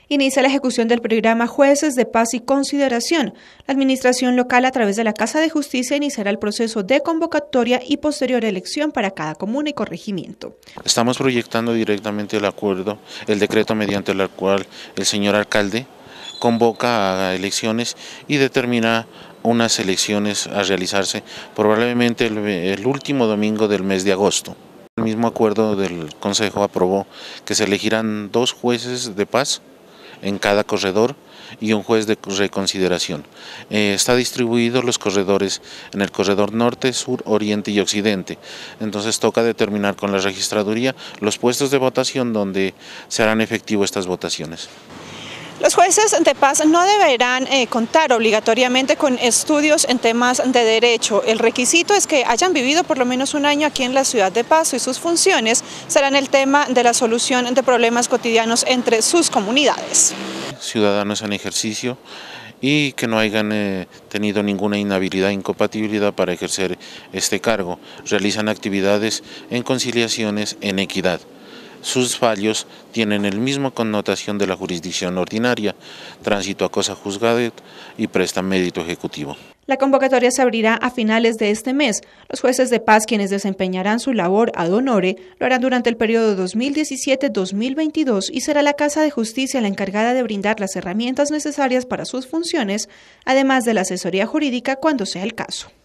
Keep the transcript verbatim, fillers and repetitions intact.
Inicia la ejecución del programa Jueces de Paz y Consideración. La administración local, a través de la Casa de Justicia, iniciará el proceso de convocatoria y posterior elección para cada comuna y corregimiento. Estamos proyectando directamente el acuerdo, el decreto mediante el cual el señor alcalde convoca a elecciones y determina unas elecciones a realizarse probablemente el, el último domingo del mes de agosto. El mismo acuerdo del Consejo aprobó que se elegirán dos jueces de paz en cada corredor y un juez de reconsideración. Eh, está distribuido los corredores en el corredor norte, sur, oriente y occidente. Entonces toca determinar con la registraduría los puestos de votación donde se harán efectivo estas votaciones. Los jueces de paz no deberán eh, contar obligatoriamente con estudios en temas de derecho. El requisito es que hayan vivido por lo menos un año aquí en la ciudad de Pasto, y sus funciones serán el tema de la solución de problemas cotidianos entre sus comunidades. Ciudadanos en ejercicio y que no hayan eh, tenido ninguna inhabilidad, incompatibilidad para ejercer este cargo. Realizan actividades en conciliaciones en equidad. Sus fallos tienen el mismo connotación de la jurisdicción ordinaria, tránsito a cosa juzgada y prestan mérito ejecutivo. La convocatoria se abrirá a finales de este mes. Los jueces de paz, quienes desempeñarán su labor ad honore, lo harán durante el periodo dos mil diecisiete a dos mil veintidós y será la Casa de Justicia la encargada de brindar las herramientas necesarias para sus funciones, además de la asesoría jurídica cuando sea el caso.